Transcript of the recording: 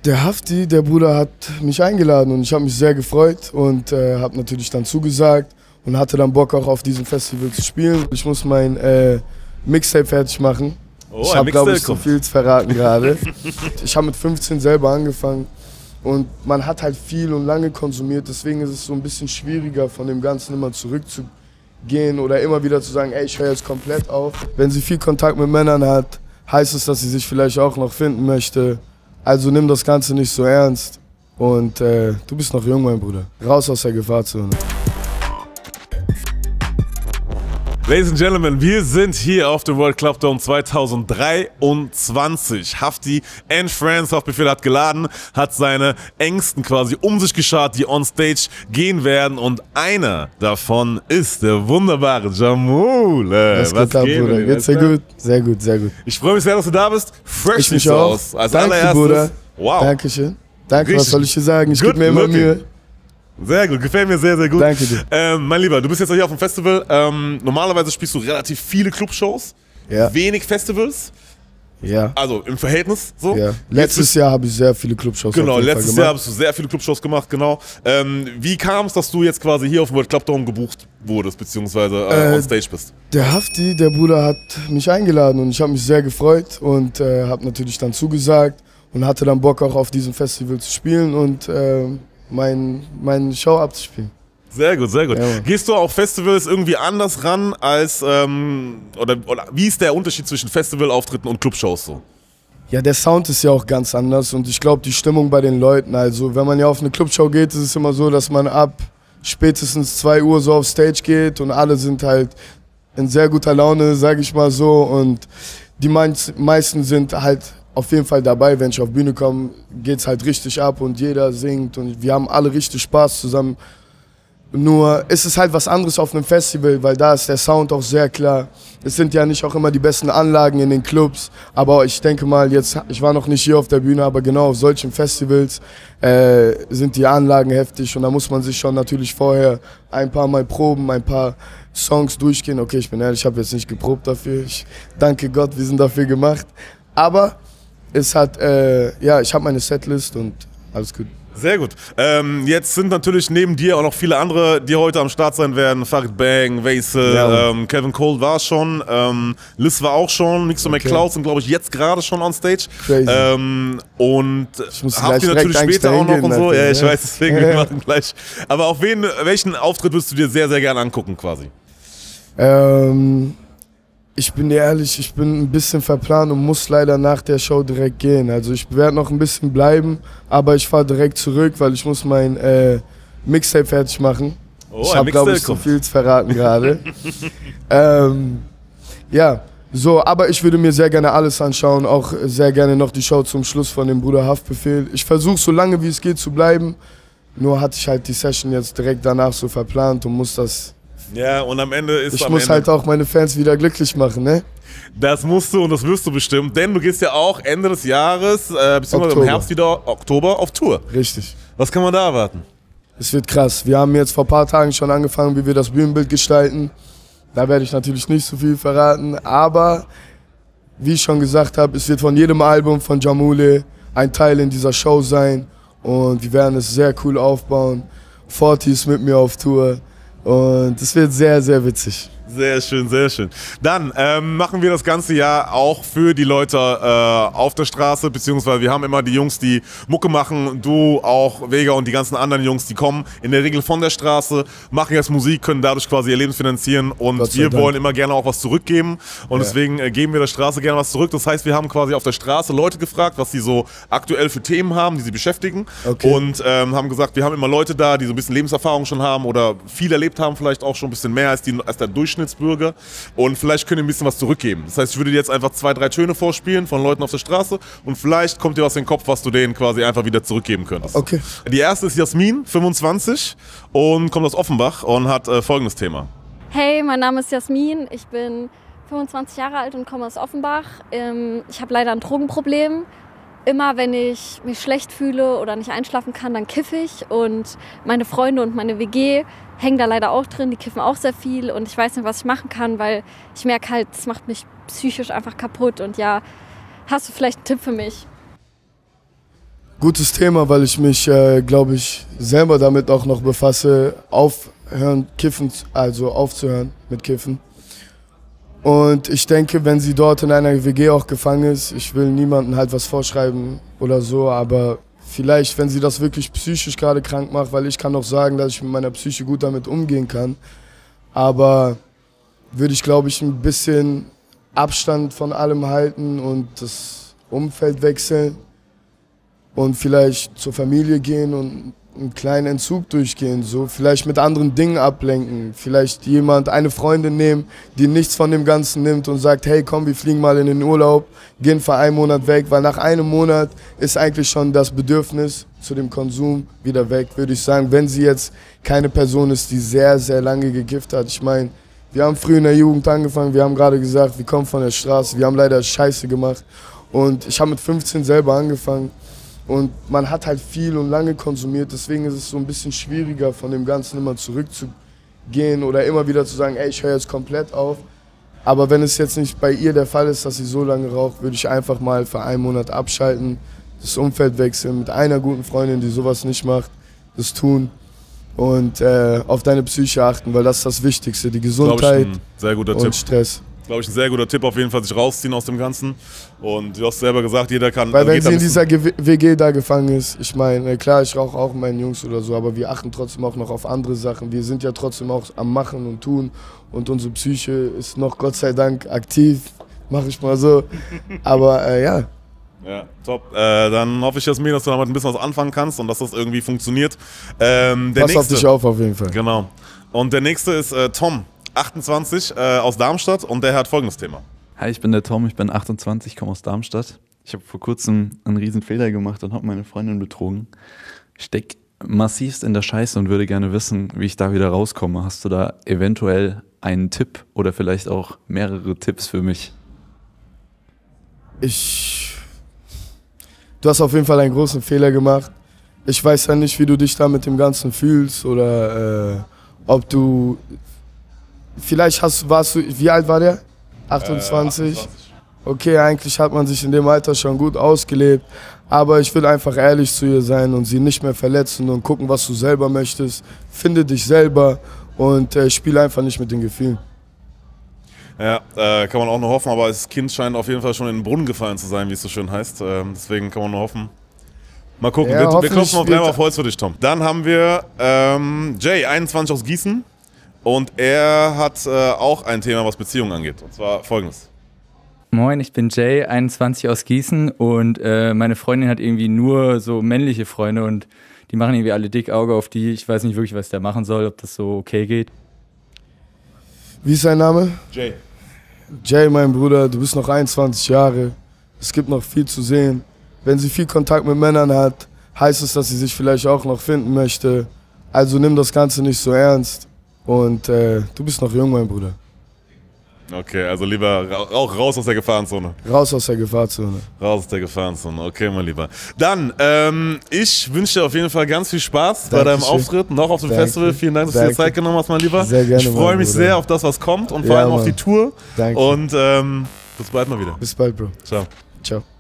Der Hafti, der Bruder, hat mich eingeladen und ich habe mich sehr gefreut und habe natürlich dann zugesagt und hatte dann Bock auch auf diesem Festival zu spielen. Ich muss mein Mixtape fertig machen. Oh, ich habe, glaube ich, so viel zu verraten gerade. Ich habe mit 15 selber angefangen und man hat halt viel und lange konsumiert, deswegen ist es so ein bisschen schwieriger, von dem Ganzen immer zurückzugehen oder immer wieder zu sagen, ey, ich höre jetzt komplett auf. Wenn sie viel Kontakt mit Männern hat, heißt es, dass sie sich vielleicht auch noch finden möchte. Also nimm das Ganze nicht so ernst und du bist noch jung, mein Bruder. Raus aus der Gefahrzone. Ladies and Gentlemen, wir sind hier auf dem World Club Dome 2023. Hafti and Friends, Haftbefehl hat geladen, hat seine Ängsten quasi um sich geschart, die on stage gehen werden. Und einer davon ist der wunderbare Jamule. Was geht ab, Bruder? Geht's dir gut? Sehr gut, sehr gut. Ich freue mich sehr, dass du da bist. Fresh ich mich so auch. aus. Als Danke, allererstes. Bruder. Wow. Dankeschön. Danke, Richtig was soll ich dir sagen? Ich gebe mir immer looking. Mühe. Sehr gut, gefällt mir sehr, sehr gut. Danke dir. Mein Lieber, du bist jetzt hier auf dem Festival. Normalerweise spielst du relativ viele Clubshows, Ja. wenig Festivals. Ja. Also im Verhältnis so. Ja. Letztes Jahr habe ich sehr viele Clubshows Genau, auf jeden Fall letztes gemacht. Jahr hast du sehr viele Clubshows gemacht, genau. Wie kam es, dass du jetzt quasi hier auf dem World Club Dome gebucht wurdest, beziehungsweise on stage bist? Der Hafti, der Bruder, hat mich eingeladen und ich habe mich sehr gefreut und habe natürlich dann zugesagt und hatte dann Bock auch auf diesem Festival zu spielen und meine Show abzuspielen. Sehr gut, sehr gut. Ja. Gehst du auf Festivals irgendwie anders ran als, oder wie ist der Unterschied zwischen Festivalauftritten und Clubshows so? Ja, der Sound ist ja auch ganz anders und ich glaube, die Stimmung bei den Leuten, also wenn man ja auf eine Clubshow geht, ist es immer so, dass man ab spätestens 2 Uhr so auf Stage geht und alle sind halt in sehr guter Laune, sage ich mal so, und die meisten sind halt auf jeden Fall dabei, wenn ich auf Bühne komme, geht's halt richtig ab und jeder singt und wir haben alle richtig Spaß zusammen. Nur ist es halt was anderes auf einem Festival, weil da ist der Sound auch sehr klar. Es sind ja nicht auch immer die besten Anlagen in den Clubs, aber ich denke mal, ich war noch nicht hier auf der Bühne, aber genau auf solchen Festivals sind die Anlagen heftig und da muss man sich schon natürlich vorher ein paar Mal proben, ein paar Songs durchgehen. Okay, ich bin ehrlich, ich habe jetzt nicht geprobt dafür. Ich danke Gott, wir sind dafür gemacht. Aber es hat, ja, ich habe meine Setlist und alles gut. Sehr gut. Jetzt sind natürlich neben dir auch noch viele andere, die heute am Start sein werden. Farid Bang, Vaisel, Ja. Kevin Cole war schon, Liz war auch schon, Mixo McCloud sind, glaube ich, jetzt gerade schon on stage. Crazy. Und Ich muss habt ihr gleich natürlich direkt später auch noch und so. hingehen, Ja, ich Alter. weiß, deswegen, wir machen gleich. Aber auf welchen Auftritt würdest du dir sehr, sehr gerne angucken quasi? Ich bin dir ehrlich, ich bin ein bisschen verplant und muss leider nach der Show direkt gehen. Also ich werde noch ein bisschen bleiben, aber ich fahre direkt zurück, weil ich muss mein Mixtape fertig machen. Oh, ich ein habe, glaube ich, Mixtape so viel zu verraten gerade. Ja, so, aber ich würde mir sehr gerne alles anschauen, auch sehr gerne noch die Show zum Schluss von dem Bruder Haftbefehl. Ich versuche so lange wie es geht zu bleiben, nur hatte ich halt die Session jetzt direkt danach so verplant und muss das... Ja, und am Ende ist Ich muss halt auch meine Fans wieder glücklich machen, ne? Das musst du und das wirst du bestimmt, denn du gehst ja auch Ende des Jahres, beziehungsweise im Oktober. Herbst wieder, Oktober, auf Tour. Richtig. Was kann man da erwarten? Es wird krass. Wir haben jetzt vor ein paar Tagen schon angefangen, wie wir das Bühnenbild gestalten. Da werde ich natürlich nicht so viel verraten, aber wie ich schon gesagt habe, es wird von jedem Album von Jamule ein Teil in dieser Show sein und wir werden es sehr cool aufbauen. Forti ist mit mir auf Tour und es wird sehr, sehr witzig. Sehr schön, sehr schön. Dann machen wir das ganze Jahr auch für die Leute auf der Straße, beziehungsweise wir haben immer die Jungs, die Mucke machen, du auch, Vega und die ganzen anderen Jungs, die kommen in der Regel von der Straße, machen jetzt Musik, können dadurch quasi ihr Leben finanzieren und Gott sei wir Dank. wollen immer gerne auch was zurückgeben und deswegen geben wir der Straße gerne was zurück. Das heißt, wir haben quasi auf der Straße Leute gefragt, was sie so aktuell für Themen haben, die sie beschäftigen und haben gesagt, wir haben immer Leute da, die so ein bisschen Lebenserfahrung schon haben oder viel erlebt haben, vielleicht auch schon ein bisschen mehr als der Durchschnittsbürger und vielleicht können ihr ein bisschen was zurückgeben. Das heißt, ich würde dir jetzt einfach 2, 3 Töne vorspielen von Leuten auf der Straße und vielleicht kommt dir was in den Kopf, was du denen quasi einfach wieder zurückgeben könntest. Okay. Die erste ist Jasmin, 25 und kommt aus Offenbach und hat folgendes Thema. Hey, mein Name ist Jasmin, ich bin 25 Jahre alt und komme aus Offenbach. Ich habe leider ein Drogenproblem. Immer wenn ich mich schlecht fühle oder nicht einschlafen kann, dann kiffe ich und meine Freunde und meine WG hängen da leider auch drin, die kiffen auch sehr viel und ich weiß nicht, was ich machen kann, weil ich merke halt, es macht mich psychisch einfach kaputt und ja, hast du vielleicht einen Tipp für mich? Gutes Thema, weil ich mich, glaube ich, selber damit auch noch befasse, aufzuhören mit Kiffen. Und ich denke, wenn sie dort in einer WG auch gefangen ist, ich will niemandem halt was vorschreiben oder so, aber vielleicht, wenn sie das wirklich psychisch gerade krank macht, weil ich kann auch sagen, dass ich mit meiner Psyche gut damit umgehen kann, aber würde ich, glaube ich, ein bisschen Abstand von allem halten und das Umfeld wechseln und vielleicht zur Familie gehen und einen kleinen Entzug durchgehen, so vielleicht mit anderen Dingen ablenken, vielleicht eine Freundin nehmen, die nichts von dem Ganzen nimmt und sagt, hey komm, wir fliegen mal in den Urlaub, gehen für einen Monat weg, weil nach einem Monat ist eigentlich schon das Bedürfnis zu dem Konsum wieder weg, würde ich sagen, wenn sie jetzt keine Person ist, die sehr, sehr lange gekifft hat. Ich meine, wir haben früh in der Jugend angefangen, wir haben gerade gesagt, wir kommen von der Straße, wir haben leider Scheiße gemacht und ich habe mit 15 selber angefangen. Und man hat halt viel und lange konsumiert, deswegen ist es so ein bisschen schwieriger, von dem Ganzen immer zurückzugehen oder immer wieder zu sagen, ey, ich höre jetzt komplett auf. Aber wenn es jetzt nicht bei ihr der Fall ist, dass sie so lange raucht, würde ich einfach mal für einen Monat abschalten, das Umfeld wechseln, mit einer guten Freundin, die sowas nicht macht, das tun und auf deine Psyche achten, weil das ist das Wichtigste, die Gesundheit sehr guter und Tipp. Stress. Glaube ich, ein sehr guter Tipp auf jeden Fall, sich rausziehen aus dem Ganzen. Und du hast selber gesagt, jeder kann... Weil wenn sie in dieser WG da gefangen ist, ich meine, klar, ich rauche auch mit meinen Jungs oder so, aber wir achten trotzdem auch noch auf andere Sachen. Wir sind ja trotzdem auch am Machen und Tun und unsere Psyche ist noch Gott sei Dank aktiv, mache ich mal so. Aber ja. Ja, top. Dann hoffe ich, Jasmin, dass du damit ein bisschen was anfangen kannst und dass das irgendwie funktioniert. Pass auf dich auf jeden Fall. Genau. Und der nächste ist Tom. 28 aus Darmstadt und der hat folgendes Thema. Hi, ich bin der Tom, ich bin 28, komme aus Darmstadt. Ich habe vor kurzem einen riesen Fehler gemacht und habe meine Freundin betrogen. Ich stecke massivst in der Scheiße und würde gerne wissen, wie ich da wieder rauskomme. Hast du da eventuell einen Tipp oder vielleicht auch mehrere Tipps für mich? Du hast auf jeden Fall einen großen Fehler gemacht. Ich weiß ja nicht, wie du dich da mit dem Ganzen fühlst oder ob du... Vielleicht warst du, wie alt war der? 28? 28. Okay, eigentlich hat man sich in dem Alter schon gut ausgelebt, aber ich will einfach ehrlich zu ihr sein und sie nicht mehr verletzen und gucken, was du selber möchtest. Finde dich selber und spiel einfach nicht mit den Gefühlen. Ja, kann man auch nur hoffen, aber das Kind scheint auf jeden Fall schon in den Brunnen gefallen zu sein, wie es so schön heißt. Deswegen kann man nur hoffen. Mal gucken, ja, wir klopfen auf dreimal auf Holz für dich, Tom. Dann haben wir Jay, 21 aus Gießen. Und er hat auch ein Thema, was Beziehungen angeht. Und zwar folgendes. Moin, ich bin Jay, 21 aus Gießen und meine Freundin hat irgendwie nur so männliche Freunde und die machen irgendwie alle dick Auge auf die. Ich weiß nicht wirklich, was der machen soll, ob das so okay geht. Wie ist dein Name? Jay. Jay, mein Bruder, du bist noch 21 Jahre. Es gibt noch viel zu sehen. Wenn sie viel Kontakt mit Männern hat, heißt es, dass sie sich vielleicht auch noch finden möchte. Also nimm das Ganze nicht so ernst. Und du bist noch jung, mein Bruder. Okay, also lieber auch raus aus der Gefahrenzone. Raus aus der Gefahrenzone. Raus aus der Gefahrenzone, okay, mein Lieber. Dann, ich wünsche dir auf jeden Fall ganz viel Spaß bei deinem Auftritt, noch auf dem Festival. Vielen Dank, dass du dir Zeit genommen hast, mein Lieber. Sehr gerne, ich freue mich sehr auf das, was kommt und vor allem auf die Tour. Danke. Und bis bald mal wieder. Bis bald, Bro. Ciao. Ciao.